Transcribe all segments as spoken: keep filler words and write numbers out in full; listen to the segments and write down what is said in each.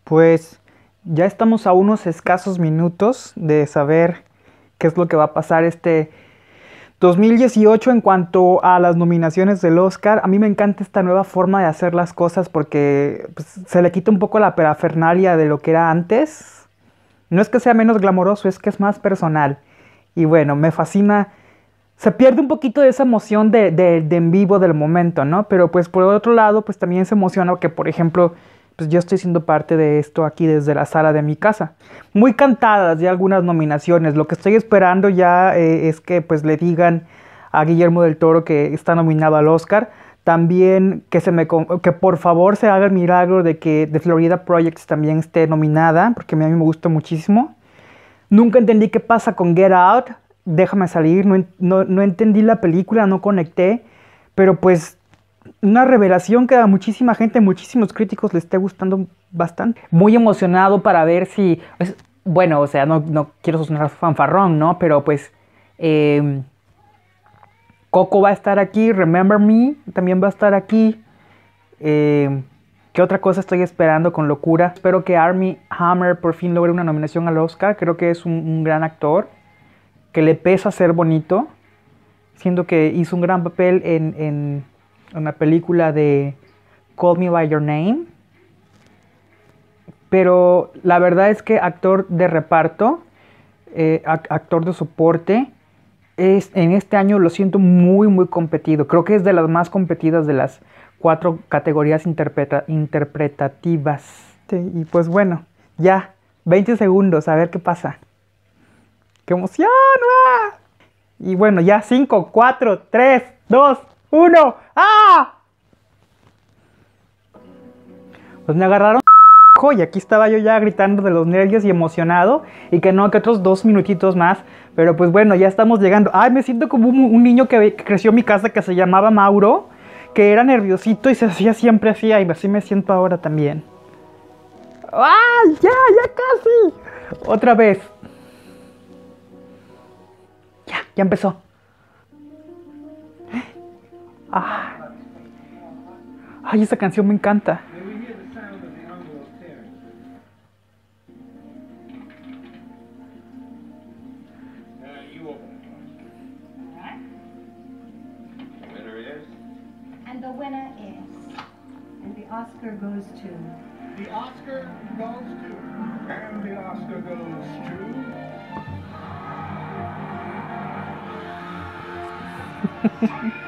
Pues ya estamos a unos escasos minutos de saber qué es lo que va a pasar este dos mil dieciocho en cuanto a las nominaciones del Oscar. A mí me encanta esta nueva forma de hacer las cosas porque pues, se le quita un poco la parafernalia de lo que era antes. No es que sea menos glamoroso, es que es más personal. Y bueno, me fascina. Se pierde un poquito de esa emoción de, de, de en vivo del momento, ¿no? Pero pues por otro lado, pues también se emociona que, por ejemplo, pues yo estoy siendo parte de esto aquí desde la sala de mi casa. Muy cantadas ya algunas nominaciones. Lo que estoy esperando ya eh, es que pues le digan a Guillermo del Toro que está nominado al Oscar. También que, se me, que por favor se haga el milagro de que The Florida Project también esté nominada, porque a mí me gusta muchísimo. Nunca entendí qué pasa con Get Out. Déjame salir, no, no, no entendí la película, no conecté, pero pues una revelación que a muchísima gente, muchísimos críticos le esté gustando bastante. Muy emocionado para ver si, es, bueno, o sea, no, no quiero sonar fanfarrón, ¿no? Pero pues eh, Coco va a estar aquí, Remember Me también va a estar aquí. Eh, ¿Qué otra cosa estoy esperando con locura? Espero que Armie Hammer por fin logre una nominación al Oscar, creo que es un, un gran actor. Que le pesa ser bonito, siendo que hizo un gran papel en, en una película de Call Me By Your Name. Pero la verdad es que actor de reparto, eh, actor de soporte, es, en este año lo siento muy muy competido. Creo que es de las más competidas de las cuatro categorías interpreta interpretativas. Sí, y pues bueno, ya, veinte segundos, a ver qué pasa. ¡Qué emoción! ¡Ah! Y bueno, ya cinco, cuatro, tres, dos, uno. ¡Ah! Pues me agarraron y aquí estaba yo ya gritando de los nervios y emocionado. Y que no, que otros dos minutitos más. Pero pues bueno, ya estamos llegando. Ay, me siento como un, un niño que, que creció en mi casa que se llamaba Mauro. Que era nerviosito y se hacía siempre así. Y así me siento ahora también. ¡Ay! ¡Ya, ya casi! Otra vez. Ya, ya empezó. Ah. Ay, esa canción me encanta. And the winner is, and the Oscar goes to. The Oscar goes to, and the Oscar goes to.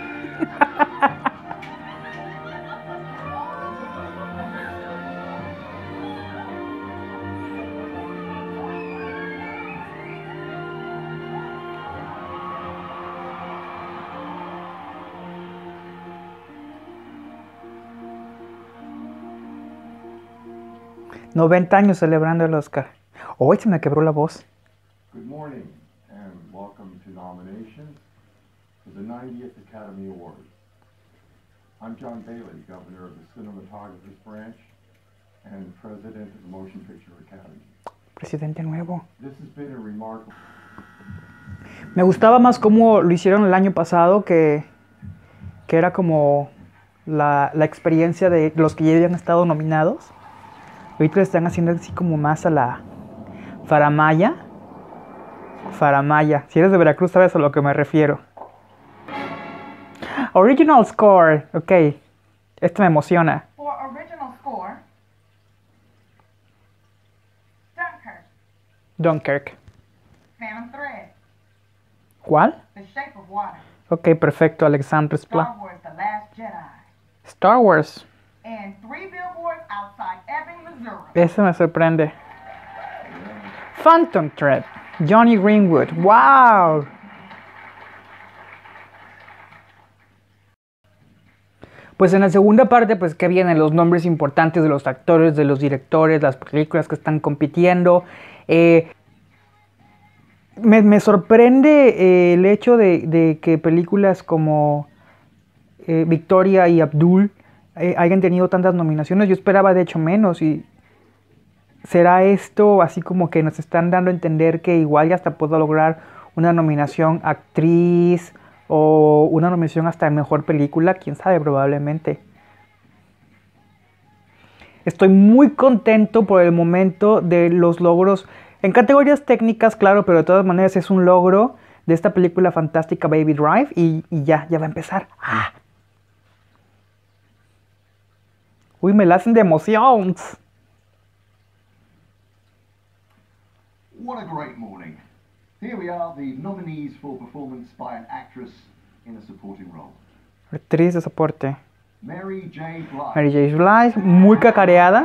noventa años celebrando el Oscar. Hoy se me quebró la voz. Good morning and welcome to nominations for the ninetieth Academy Awards. I'm John Bailey, Governor of the Cinematographer's Branch and President of the Motion Picture Academy. Presidente nuevo. This has been a remarkable... Me gustaba más cómo lo hicieron el año pasado, que, que era como la, la experiencia de los que ya habían estado nominados. Ahorita lo están haciendo así como más a la faramaya. Faramaya. Si eres de Veracruz sabes a lo que me refiero. Original score. Ok. Esto me emociona. For original score, Dunkirk. Dunkirk. Phantom Thread. ¿Cuál? The Shape of Water. Ok, perfecto. Alexandre Spla. Star Wars, The Last Jedi. Star Wars. And three billboards outside Ebbing, Missouri. Eso me sorprende. Phantom Thread. Johnny Greenwood. ¡Wow! Pues en la segunda parte, pues que vienen los nombres importantes de los actores, de los directores, las películas que están compitiendo. Eh, me, me sorprende eh, el hecho de, de que películas como eh, Victoria y Abdul eh, hayan tenido tantas nominaciones. Yo esperaba de hecho menos. Y ¿será esto así como que nos están dando a entender que igual ya hasta puedo lograr una nominación actriz o una nominación hasta en mejor película? Quién sabe, probablemente. Estoy muy contento por el momento de los logros en categorías técnicas, claro, pero de todas maneras es un logro de esta película fantástica Baby Drive y, y ya, ya va a empezar. ¡Ah! Uy, me la hacen de emoción. What a great morning. Here we are, the nominees for performance by an actress in a supporting role. Actriz de soporte. Mary J. Blige. Mary J. Blige, muy cacareada.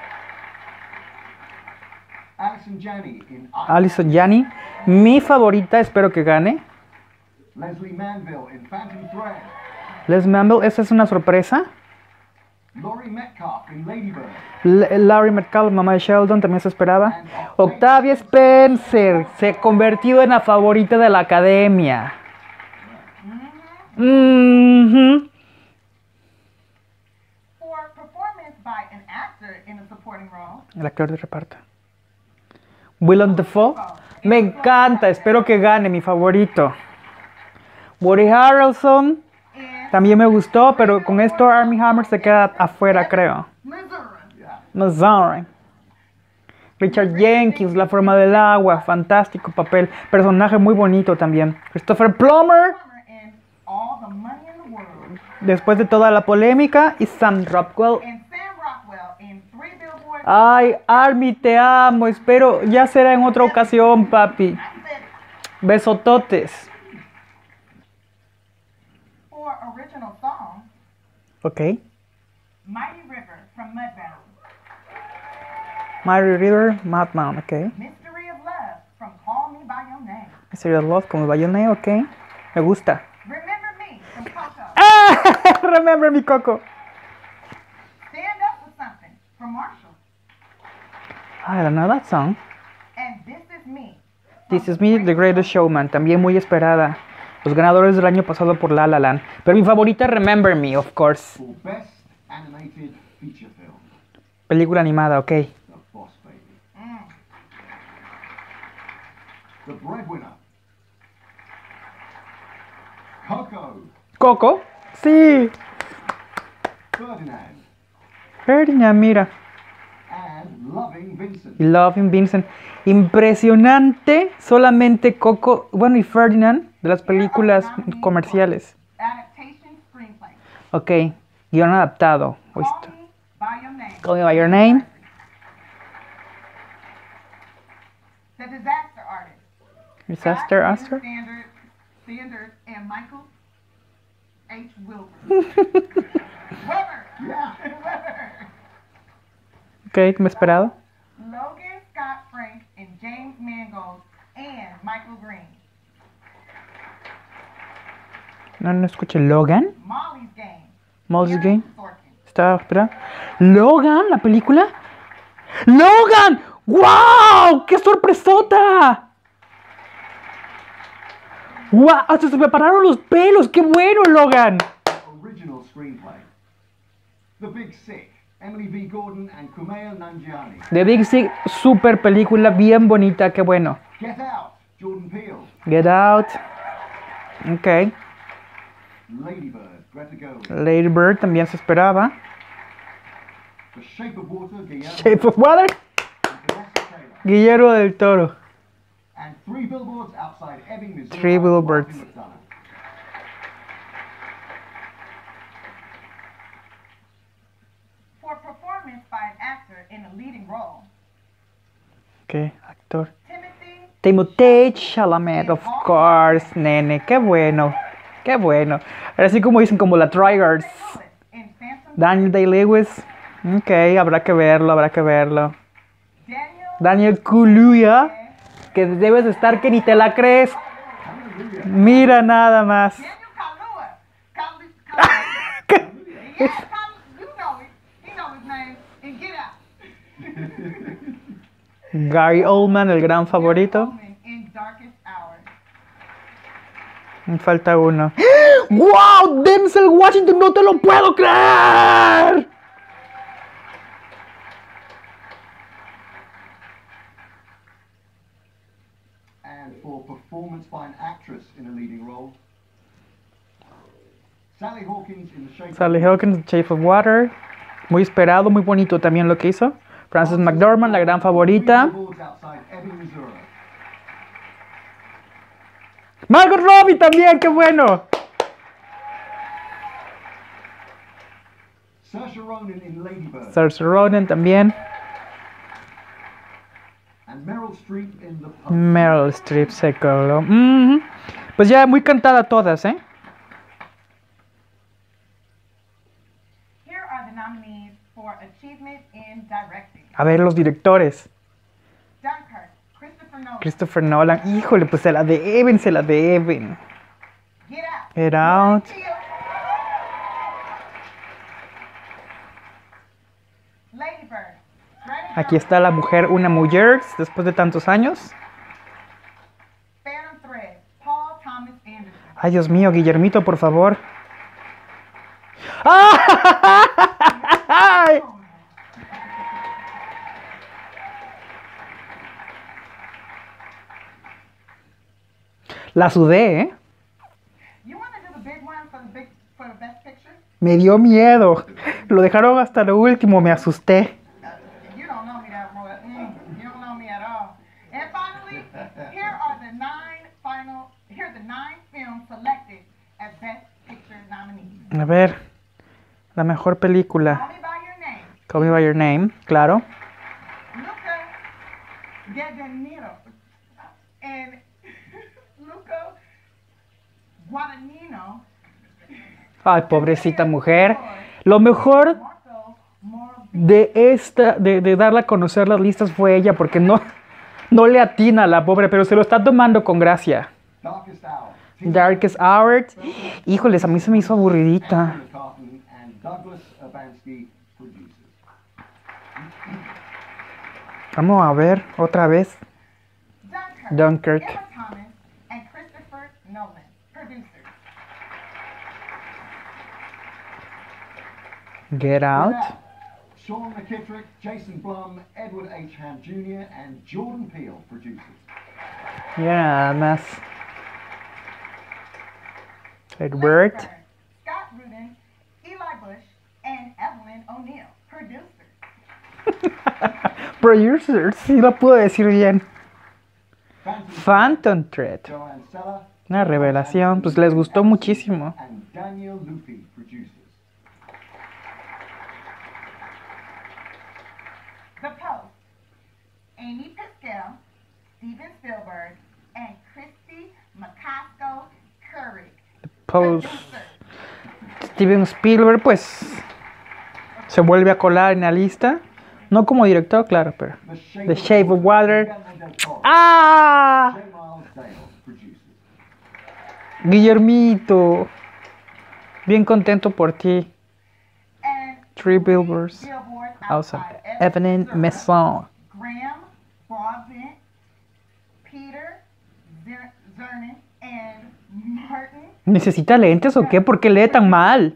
Alison Janney in Alison Janney, mi favorita, espero que gane. Leslie Manville in Phantom Thread. Les Manville, esa es una sorpresa. Laurie Metcalf in Lady Bird. L Larry Metcalf, mamá de Sheldon, también se esperaba. Octavia Spencer, se ha convertido en la favorita de la academia. Mm-hmm. For performance by an actor in a supporting role, El actor de reparto. Willem Dafoe, me encanta, espero que gane, mi favorito. Woody Harrelson, and también me gustó, pero con esto Armie Hammer se queda afuera, creo. Missouri. Missouri. Richard Jenkins, La forma del agua, fantástico papel, personaje muy bonito también. Christopher Plummer, And all the money in the world. después de toda la polémica, y Sam Rockwell. And Sam Rockwell in Three Billboards. Ay, Armie, te amo, espero, ya será en otra ocasión, papi. Besototes. For original song, Ok. Mighty River from Mudbound. Mary River, Madman, ok. Mystery of Love from Call Me By Your Name. Serial Love, como Bayonne, ok. Me gusta. Remember Me from Coco. Ah, remember mi Coco. Stand Up For Something from Marshall. I don't know that song. And This Is Me. This is Me, The Greatest Showman, también muy esperada. Los ganadores del año pasado por La La Land. Pero mi favorita, Remember Me, of course. For Best Animated Feature Film. Película animada, ok. The Boss Baby. Mm. The Breadwinner. Coco. Coco, sí. Ferdinand. Ferdinand, mira. And Loving Vincent. Y Loving Vincent. Impresionante, solamente Coco, bueno, y Ferdinand, de las películas comerciales. Adaptation Screenplay. Ok, guión adaptado. Call Listo. Me By Your Name. Call Me By Your Name. The Disaster Artist. Disaster Scott Aster. Standard, Standard and Michael H. Wilbur. Weber. Yeah. Weber. Ok, me he esperado. Logan Scott Frank and James Mangold and Michael Green. No, no escuché. Logan. Molly's Game. Molly's Aaron Game. Sorkin. Estaba esperando. Logan, la película. Logan. ¡Wow! ¡Qué sorpresota! ¡Wow! Hasta se me pararon los pelos. ¡Qué bueno, Logan! Original Screenplay. The Big Sick. Emily V. Gordon and Kumail Nanjiani. The Big Sick, super película, bien bonita, qué bueno. Get Out. Jordan Peele. Get Out. Ok. Lady Bird. Greta Gerwig. Lady Bird también se esperaba. The Shape of Water. Guillermo, Shape of Water. and Vanessa Taylor. Guillermo del Toro. And Three Billboards Outside Ebbing, Missouri. Three by Billboards. Martin McDonagh. For performance by an actor in a leading role, Ok, actor. Timothy Timothée Chalamet, of course, nene. Qué bueno. Qué bueno. Así como dicen, como la Tryhards. Lewis in Phantom. Daniel Day-Lewis. Ok, habrá que verlo, habrá que verlo. Daniel Daniel Kaluuya, que debes de estar que ni te la crees. Mira nada más. Daniel Kaluuya. Kalu- Kalu- Yes, Kalu- you know it. He know his name. And Get Out. Gary Oldman, el gran favorito. Oldman in Darkest Hour. Me falta uno. ¡Wow! Denzel Washington, no te lo puedo creer. And for performance by an actress in a leading role, Sally Hawkins in The Shape Sally of Water. Hawkins, Shape of Water. Muy esperado, muy bonito también lo que hizo. Frances McDormand, la gran favorita. Awards outside Ebbing, Missouri. Margot Robbie también, qué bueno. Saoirse Ronan in Lady Bird. Saoirse Ronan también. And Meryl Streep in The Post. Meryl Streep se coló. Mhm. Pues ya muy cantada todas, ¿eh? Here are the nominees for Achievement in Directing. A ver, los directores. Dunkirk, Christopher Nolan. Christopher Nolan. Híjole, pues se la deben, se la deben. Get Out. Get Out. Peele. Lady Bird. Greta Aquí está la mujer, una mujer, después de tantos años. Phantom Thread, Paul Thomas Anderson. Ay, Dios mío, Guillermito, por favor. ¡Ay! La sudé, ¿eh? You want to do the big one for the big for the best picture? Me dio miedo. Lo dejaron hasta lo último, me asusté. You don't know me that well. Mm, you don't know me at all. And finally, here are the nine final. Here are the nine films selected as best picture nominees. A ver, la mejor película. Call Me by Your Name. Call Me By Your Name, claro. Luca Guadagnino and Luca Guadagnino. Ay, pobrecita mujer. Lo mejor Marco Morabito. de esta, de, de darla a conocer las listas fue ella, porque no, no le atina a la pobre, pero se lo está tomando con gracia. Darkest Hour. Darkest Hour. Híjoles, a mí se me hizo aburridita. Anthony Carton and Douglas Urbanski producers. Vamos a ver otra vez. Dunkirk. Dunkirk. Emma Thomas and Christopher Nolan, producers. Get Out. Sean McKittrick, Jason Blum, Edward H. Ham Junior and Jordan Peele producers. Ya nada más. Edward. Blackburn, Scott Rudin, Eli Bush, and Evelyn O'Neill, producers. Producers, sí lo puedo decir bien. Phantom Phantom Thread. Joanne Seller. Una revelación, pues les gustó muchísimo. And Daniel Lupi producers. The Post, Amy Pascal, Steven Spielberg, and Christy McCaskill Curry, Post. producers. Steven Spielberg, pues se vuelve a colar en la lista. No como director, claro, pero. The Shape of Water. Guillermo del Toro. ¡Ah! J. Miles Dale producers. Guillermito. Bien contento por ti. And Three Billboards Billboards outside outside Evening Missouri. Maison. Graham Broadbent, Peter Zer- Zernin, and Martin. ¿Necesita lentes o qué? ¿Por qué lee tan mal?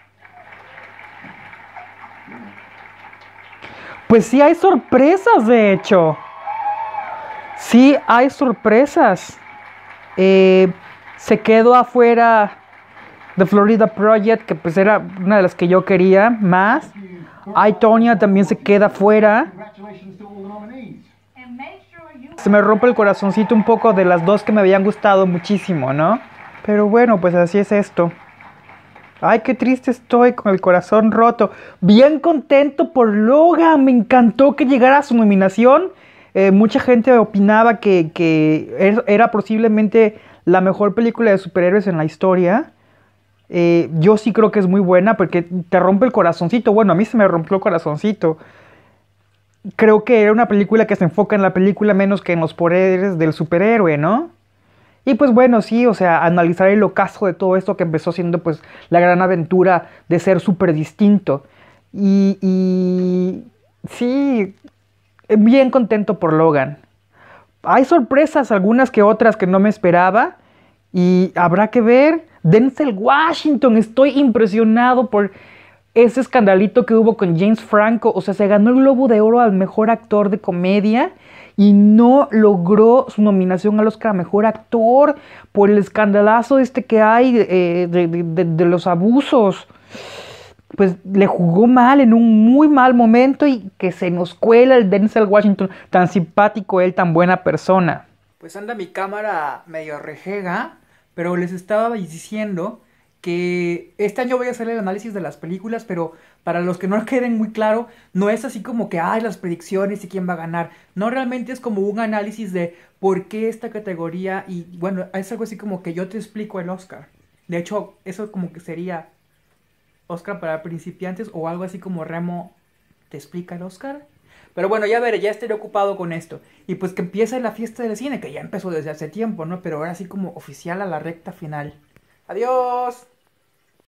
Pues sí hay sorpresas, de hecho. Sí hay sorpresas. Eh, se quedó afuera The Florida Project, que pues era una de las que yo quería más. I, Tonya también se queda fuera. Congratulations to all the nominees. And make sure you Se me rompe el corazoncito un poco de las dos que me habían gustado muchísimo, ¿no? Pero bueno, pues así es esto. Ay, qué triste estoy, con el corazón roto. Bien contento por Logan. Me encantó que llegara a su nominación. Eh, mucha gente opinaba que, que er- era posiblemente la mejor película de superhéroes en la historia. Eh, yo sí creo que es muy buena porque te rompe el corazoncito. Bueno, a mí se me rompió el corazoncito. Creo que era una película que se enfoca en la película menos que en los poderes del superhéroe, ¿no? Y pues bueno, sí, o sea, analizar el ocaso de todo esto que empezó siendo pues la gran aventura de ser súper distinto. Y, y sí, bien contento por Logan. Hay sorpresas, algunas que otras que no me esperaba. Y habrá que ver. Denzel Washington, estoy impresionado por ese escandalito que hubo con James Franco. O sea, se ganó el Globo de Oro al mejor actor de comedia y no logró su nominación al Oscar a mejor actor por el escandalazo este que hay eh, de, de, de, de los abusos. pues le jugó mal en un muy mal momento y que se nos cuela el Denzel Washington, tan simpático él, tan buena persona. Pues anda mi cámara medio rejega, pero les estaba diciendo que este año voy a hacer el análisis de las películas, pero para los que no queden muy claro, no es así como que hay las predicciones y quién va a ganar. No, realmente es como un análisis de por qué esta categoría y bueno, es algo así como que yo te explico el Oscar. De hecho, eso como que sería Oscar para principiantes o algo así como Remo te explica el Oscar. Pero bueno, ya veré, ya estaré ocupado con esto. Y pues que empiece la fiesta del cine, que ya empezó desde hace tiempo, ¿no? Pero ahora sí como oficial a la recta final. ¡Adiós!